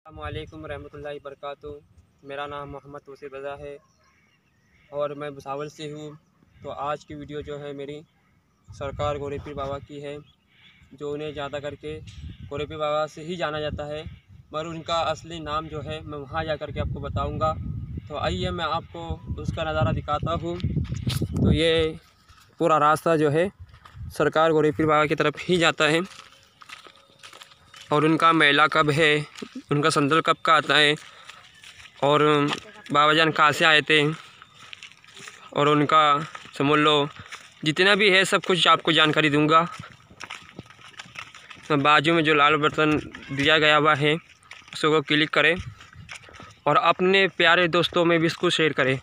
अस्सलामुअलैकुम रहमतुल्लाहि बरकातुहू। मेरा नाम मोहम्मद तौसीफ़ रज़ा है और मैं भुसावल से हूँ। तो आज की वीडियो जो है मेरी सरकार गोरे पीर बाबा की है, जो उन्हें ज़्यादा करके गोरे पीर बाबा से ही जाना जाता है, मगर उनका असली नाम जो है मैं वहाँ जा कर के आपको बताऊँगा। तो आइए मैं आपको उसका नज़ारा दिखाता हूँ। तो ये पूरा रास्ता जो है सरकार गोरे पीर बाबा की तरफ ही जाता है और उनका मेला कब है, उनका संदल कब का आता है और बाबा जान कहाँ से आए थे और उनका समझ लो जितना भी है सब कुछ आपको जानकारी दूंगा। तो बाजू में जो लाल बटन दिया गया हुआ है उसको क्लिक करें और अपने प्यारे दोस्तों में भी इसको शेयर करें।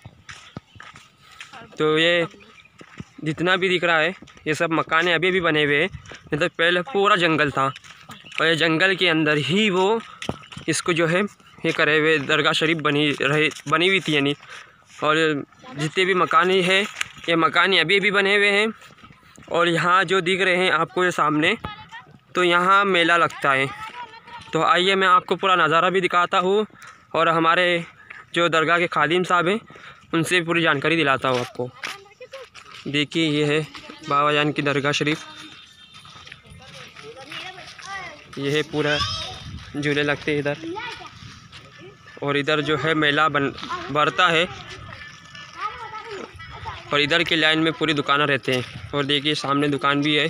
तो ये जितना भी दिख रहा है ये सब मकाने अभी भी बने हुए हैं, नहीं तो पहले पूरा जंगल था और ये जंगल के अंदर ही वो इसको जो है ये करे हुए दरगाह शरीफ बनी हुई थी यानी। और जितने भी मकानी है ये मकानी अभी भी बने हुए हैं। और यहाँ जो दिख रहे हैं आपको ये सामने, तो यहाँ मेला लगता है। तो आइए मैं आपको पूरा नज़ारा भी दिखाता हूँ और हमारे जो दरगाह के खादिम साहब हैं उनसे पूरी जानकारी दिलाता हूँ आपको। देखिए ये है बाबा जान की दरगाह शरीफ, ये है पूरा झूले लगते हैं इधर और इधर जो है मेला बढ़ता है और इधर की लाइन में पूरी दुकानें रहते हैं। और देखिए सामने दुकान भी है।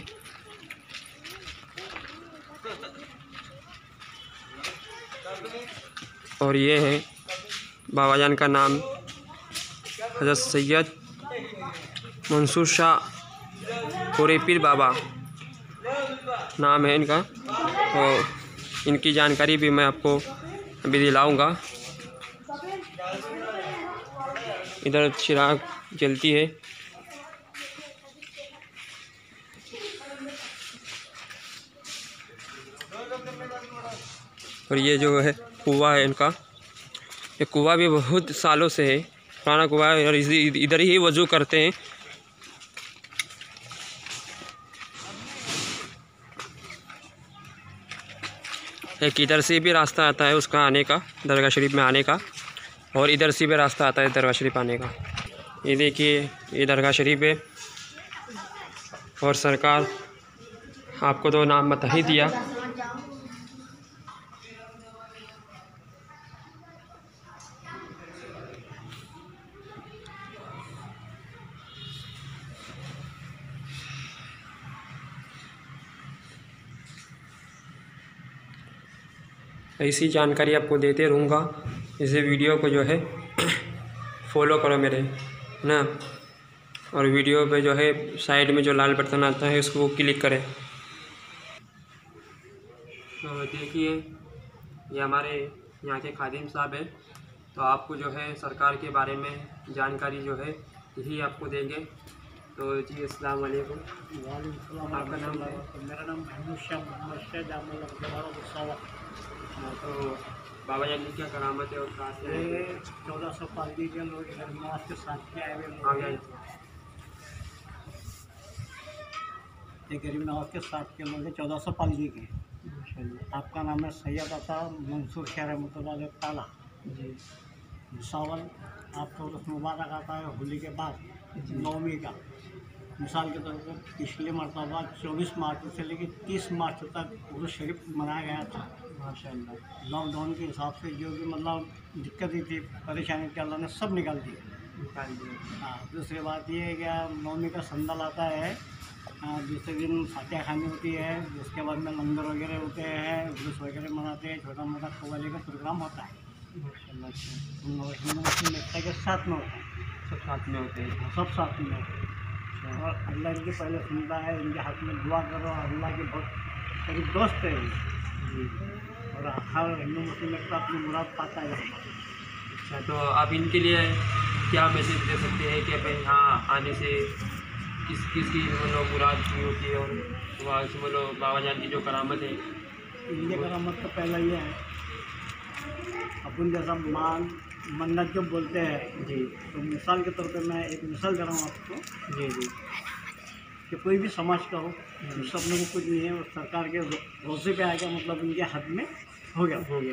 और ये है बाबा जान का नाम हज़रत सैयद मंसूर शाह गोरे पीर बाबा नाम है इनका। तो इनकी जानकारी भी मैं आपको अभी दिलाऊंगा। इधर चिराग जलती है और ये जो है कुआं है इनका, ये कुआं भी बहुत सालों से है, पुराना कुआं है और इधर ही वज़ू करते हैं। एक इधर से भी रास्ता आता है उसका आने का, दरगाह शरीफ में आने का, और इधर से भी रास्ता आता है दरगाह शरीफ आने का। ये देखिए ये दरगाह शरीफ है और सरकार आपको तो नाम बता ही दिया। ऐसी जानकारी आपको देते रहूँगा। इसे वीडियो को जो है फॉलो करो मेरे ना, और वीडियो पे जो है साइड में जो लाल बटन आता है उसको क्लिक करें। तो देखिए ये हमारे यहाँ के खादिम साहब हैं, तो आपको जो है सरकार के बारे में जानकारी जो है यही आपको देंगे। तो जी अस्सलाम वालेकुम। आपका नाम? मेरा नाम महमूद शाह मोहम्मद। तो बाबा जान की क्या करामत है और कहाँ से? 1400 पालगी के लोग इधर नमाज के साथ के आए हुए आ गए। ये गरीब नवाज के साथ के लोग 1400 पालगी के। आपका नाम है सैयद अता मंसूर शाह रहमतुल्लाह ताला जी भुसावल। आपको उस मुबारक आता है होली के बाद नवमी का। मिसाल के तौर पर पिछले मरतबा 24 मार्च से लेकर 30 मार्च तक उर्स शरीफ मनाया गया था माशाअल्लाह। लॉकडाउन के हिसाब से जो भी मतलब दिक्कतें थी, परेशानी थी, अल्लाह ने सब निकाल दी। हाँ, दूसरी बात ये है कि नवमी का संदल आता है, दूसरे दिन फातिहा खानी होती है, उसके बाद में लंगर वगैरह होते हैं, उर्स वगैरह मनाते हैं, छोटा मोटा कव्वाली का प्रोग्राम होता है मुस्लिम एकता के साथ में होता है। सब साथ में होते हैं? सब साथ में होते हैं। और अल्लाह इनके पहले सुनता है, इनके हाथ में दुआ करो, अल्लाह के बहुत करीब दोस्त है जी। और हर हिंदू मुस्लिम एकता अपनी मुराद पाता है। अच्छा, तो आप इनके लिए क्या मैसेज दे सकते हैं कि भाई यहाँ आने से किस की मतलब मुराद की होती है और वहाँ से मतलब बाबा जान की जो करामत है? इनके करामत तो पहला ये है, अपन जैसा मन्नत जो बोलते हैं जी, तो मिसाल के तौर पे मैं एक मिसाल दे रहा हूँ आपको जी जी कि कोई भी समाज का हो, सब लोगों को कुछ नहीं है और सरकार के रोज़े पे आ गया, मतलब इनके हद में हो गया।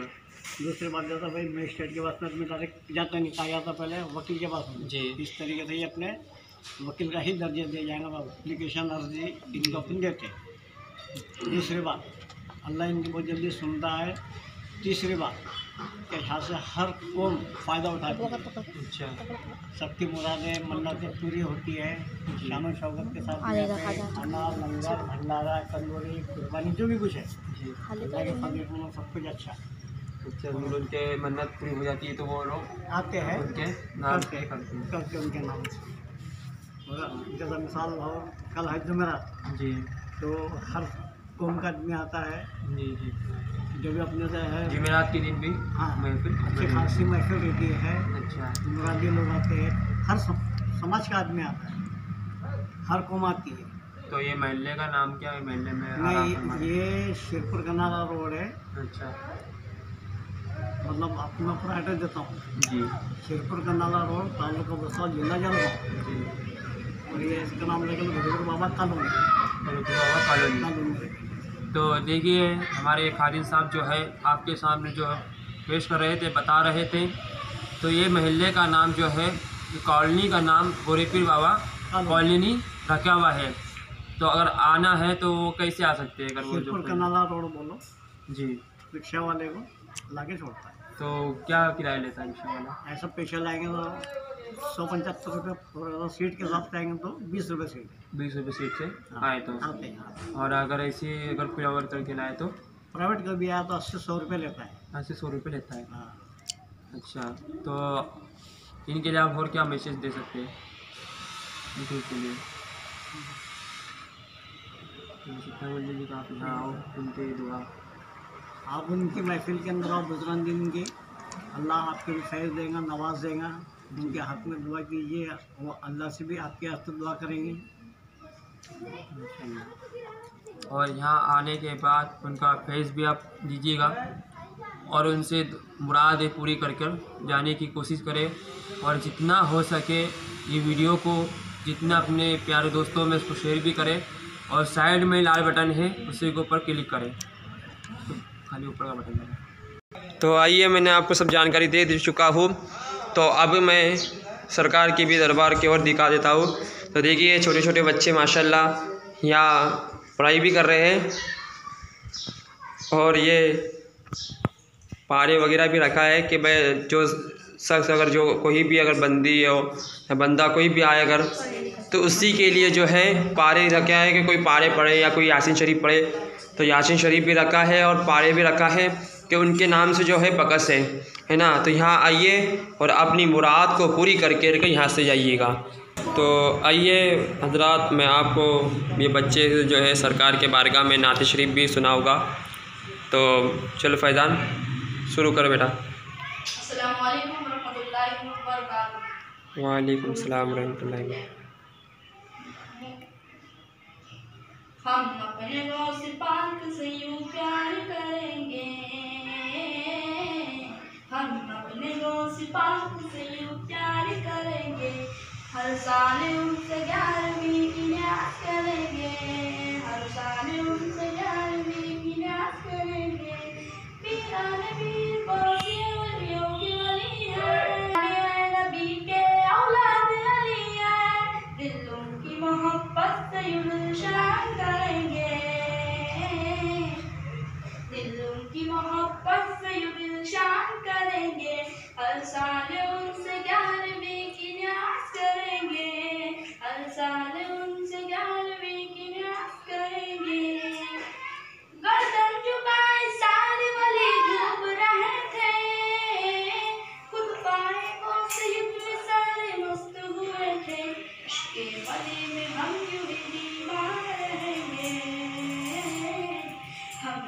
दूसरी बात जाता भाई मजिस्ट्रेट के पास में आदमी डायरेक्ट जाता नहीं, कहा जाता पहले वकील के पास में जी। इस तरीके से ही अपने वकील का ही दर्जा दिया जाएगा, एप्लीकेशन अर्जी इनको अपन देते हैं। दूसरी बात, अल्लाह इनकी बहुत जल्दी सुनता है। तीसरी बात कि यहाँ से हर कौम फ़ायदा उठाती है, अच्छा, सबकी मुरादें मन्नतें पूरी होती है। शान शौकत के साथ यहाँ पे खाना लंगर भंडारा कंदूरी कुर्बानी जो भी कुछ है जी। अल्लाह के फजल में सब कुछ अच्छा अच्छा, फिर उनके मन्नत पूरी हो जाती है तो वो लोग आते हैं उनके नाम पे करते हैं। करके उनके नाम से। और जैसा मिसाल हो कल है जुमेरात, जी तो हर कौम का आदमी आता है, जी जी। जो भी अपने से है। जुमेरात के दिन भी हाँ, महफिल अच्छी खासी महफिल रहती है, अच्छा, मुरादी लोग आते हैं, हर समाज का आदमी आता है, हर कौम आती है। तो ये महल्ले का नाम क्या है? महल्ले में नहीं, ये शिरपुर कनाला रोड है। अच्छा मतलब अपना पूरा एड्रेस देता हूँ, जी शिरपुर कनाला रोड, तालुका बसा, जिला जलगांव। जी। और ये इसका नाम लेकर भगवान बाबा कॉलोनी कॉलोनी। तो देखिए, हमारे खादिम साहब जो है आपके सामने जो है पेश कर रहे थे, बता रहे थे। तो ये महल्ले का नाम जो है, कॉलोनी का नाम गोरेपीर बाबा कॉलोनी रखा हुआ है। तो अगर आना है तो वो कैसे आ सकते हैं? अगर वो शिरपुर जो कनाला रोड बोलो, जी, रिक्शा वाले को लाके छोड़ता है। तो क्या किराया लेता है रिक्शा वाला? ऐसा पैसे लाएंगे तो 175 रुपये, सीट के हिसाब से आएंगे तो 20 रुपये सीट है। 20 रुपये सीट से हाँ, आए तो। आते हैं। और अगर ऐसे अगर फ्लावर करके लाए तो प्राइवेट का भी आया तो 80-100 रुपये लेता है। 80-100 रुपये लेता है। हाँ, अच्छा, तो इनके लिए आप और क्या मैसेज दे सकते हैं इनके के लिए? जितना बोल दीजिए कि आप यहाँ आओ, सुनते दुआ। आप उनकी महफिल के अंदर आओ, गुजरान दिन की, अल्लाह आपके भी खैर देगा, नवाज देगा। उनके हक में दुआ कीजिए, वो अल्लाह से भी आपके हक दुआ करेंगे। और यहाँ आने के बाद उनका फेस भी आप दीजिएगा और उनसे मुरादें पूरी कर जाने की कोशिश करें। और जितना हो सके ये वीडियो को जितना अपने प्यारे दोस्तों में उसको शेयर भी करें। और साइड में लाल बटन है, उसी के ऊपर क्लिक करें, तो खाली ऊपर का बटन है। तो आइए, मैंने आपको सब जानकारी दे चुका हूँ। तो अब मैं सरकार की भी दरबार की ओर दिखा देता हूँ। तो देखिए, छोटे छोटे बच्चे माशाल्लाह यहाँ पढ़ाई भी कर रहे हैं। और ये पारे वगैरह भी रखा है कि भाई जो शख्स अगर जो कोई भी अगर बंदी हो या बंदा कोई भी आए अगर, तो उसी के लिए जो है पारे रखा है कि कोई पारे पढ़े या कोई यासीन शरीफ पढ़े। तो यासीन शरीफ भी रखा है और पारे भी रखा है कि उनके नाम से जो है बकस है ना। तो यहाँ आइए और अपनी मुराद को पूरी करके यहाँ से जाइएगा। तो आइए हजरात, मैं आपको ये बच्चे जो है सरकार के बारगाह में नात शरीफ भी सुनाऊँगा। तो चलो फैज़ान, शुरू करो बेटा। अस्सलामु अलैकुम वरहमतुल्लाहि वबरकातुहू। वालेकुम सलाम रहमतुल्लाहि। हम अपने गौस पाक से यूं प्यार करेंगे, हम अपने गौस पाक से यूं प्यार करेंगे, हर साल उनसे 11वीं की न्यास करेंगे, हर साल उनसे 11वीं की न्यास करेंगे। पीरान पीर गौसे वलियों की वली है, नबी के औलाद अली है, दिलों की मोहब्बत से गुलशान करेंगे, दिलों की मोहब्बत से गुलशान करेंगे, हर साल उनसे 11वीं की न्यास करेंगे, हर साल उनसे 11वीं की न्यास करेंगे। गर्दन झुकाए सारे वली घूम रहे थे, खुद पाए को सयुग में सारे मस्त हुए थे, इश्क़े वली में हम यूं ही दीवाना रहेंगे, हम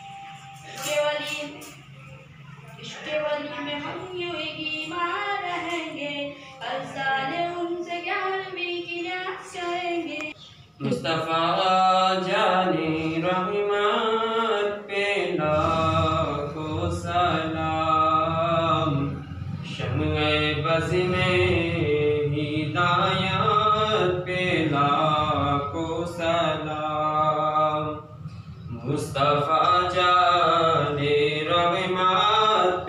इश्क़े वली में हम यूं ही दीवाना रहेंगे, हर साल उनसे 11वीं की न्यास करेंगे। मुस्तफ़ा जाने रहमत पे लाखों सलाम, शम्ए बज़ में हिदायत पे लाखों सलाम, मुस्तफ़ा जाने रहमत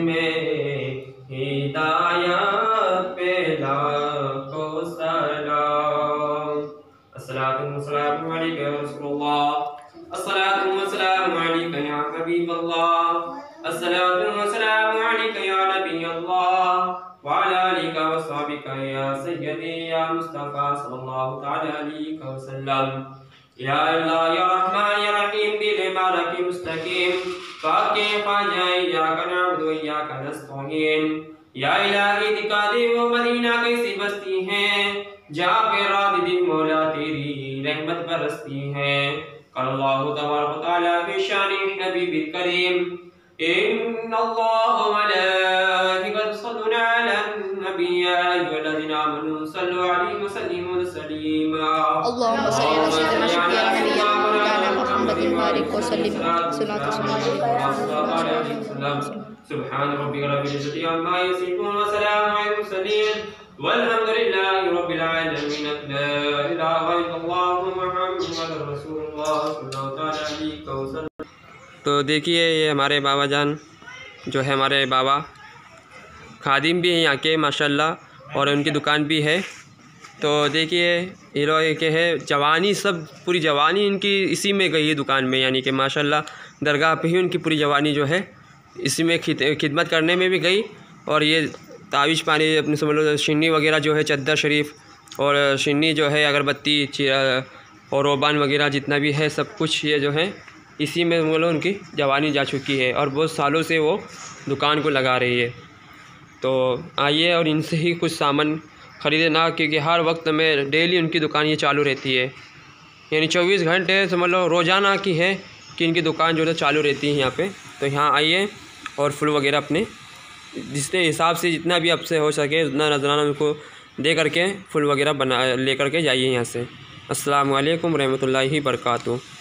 में हिदायत पे लाखों सलाम। अस्सलातु वस्सलामु अलैका या रसूलल्लाह, अस्सलातु वस्सलामु अलैका या हबीबल्लाह, अस्सलातु वस्सलामु अलैका या नबीयल्लाह व अला आलिका व सहबिका या सय्यदी या मुस्तफा सल्लल्लाहु तआला अलैहि वसल्लम। या अल्लाह या रहमान या रहीम दिल बारक मुस्तकीम फाके ख्वाजा इय्याका नअबुदु व इय्याका नस्तईन। या इलाही दिखा दे वो मदीना कैसी बस्ती है जहाँ पे रात दिन मौला तेरी रहमत बरसती है। अल्लाहु तबारक व तआला के शान नबी बिल करीम इन्नल्लाह व मलाइकतहु यस्सल्लूना अलन नबी या अय्युहल्लज़ीना आमनू सल्लु अलैहि व सल्लिमू तस्लीमा। अल्लाहुम्मा सल्लि अला सय्यिदिना शफीअना मौलाना मुहम्मदिन व आलिहि व सल्लिम। सुब्हान रब्बिका रब्बिल इज्जति अम्मा यसिफून व सलामुन अलल मुरसलीन वल्हम्दुलिल्लाहि रब्बिल आलमीन। ला इलाहा इल्लल्लाहु मुहम्मदुर रसूलुल्लाह सल्लल्लाहु अलैहि वसल्लम। तो देखिए ये हमारे बाबा जान जो है, हमारे बाबा खादिम भी हैं यहाँ के माशाल्लाह, और उनकी दुकान भी है। तो देखिए ये लोग के है जवानी, सब पूरी जवानी इनकी इसी में गई है दुकान में, यानी कि माशाल्लाह दरगाह पे ही उनकी पूरी जवानी जो है इसी में खिदमत करने में भी गई। और ये तावीज़ पानी अपने समझ लो शिन्नी वगैरह जो है, चद्दर शरीफ और शिन्नी जो है, अगरबत्ती और रोबान वगैरह जितना भी है सब कुछ ये जो है इसी में बोलो उनकी जवानी जा चुकी है, और बहुत सालों से वो दुकान को लगा रही है। तो आइए और इनसे ही कुछ सामान ख़रीदे ना, क्योंकि हर वक्त में डेली उनकी दुकान ये चालू रहती है, यानी 24 घंटे समझ लो रोज़ाना की है कि इनकी दुकान जो है चालू रहती है यहाँ पे। तो यहाँ आइए और फूल वगैरह अपने जिसके हिसाब से जितना भी आपसे हो सके उतना नजराना उनको दे करके फूल वगैरह बना ले करके जाइए यहाँ से। अस्सलामु अलैकुम रहमतुल्लाहि बरकातुहू।